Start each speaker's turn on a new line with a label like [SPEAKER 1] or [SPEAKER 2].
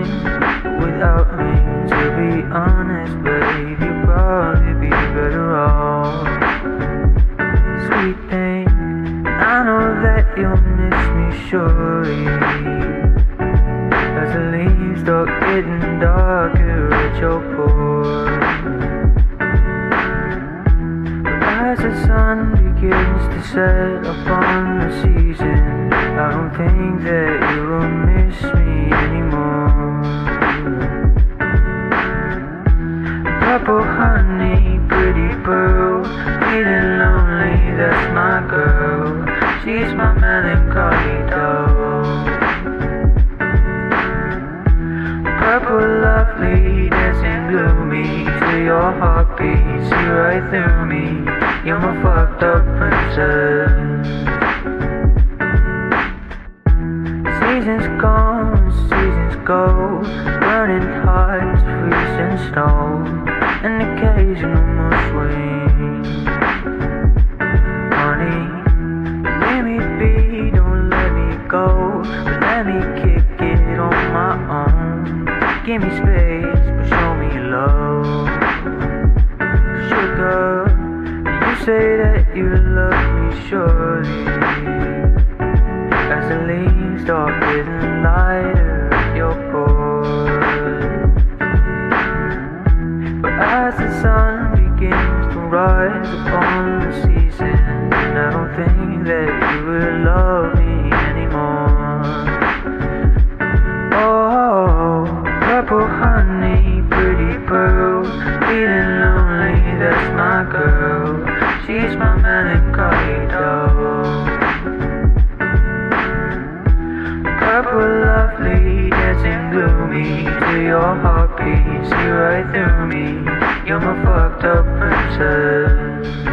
[SPEAKER 1] something without me. To be honest, babe, you'd probably be better off. Sweet thing, I know that you'll miss me surely, as the leaves start getting darker at your porch. But as the sun begins to set upon the season, I don't think that you will miss me anymore. Purple honey, pretty pearl, feeling lonely, that's my girl. She's my melancholy doll. Purple lovely, dancing gloomy, till your heart beats, see right through me. You're my fucked up princess. Seasons come, seasons go, burning hearts, freezing snow, and occasional mood swings. Honey, let me be, don't let me go, but let me kick it on my own. Give me space, but show me love. Sugar, you say that you love me surely, as the leaves start getting lighter at your porch. But as the sun begins to rise upon the season, I don't think that you will love me anymore. Oh, purple honey, pretty pearl, feeling lonely, that's my girl. She's my melancholy doll. Purple lovely, dancing gloomy, till your heart beats, see right through me. You're my fucked up princess.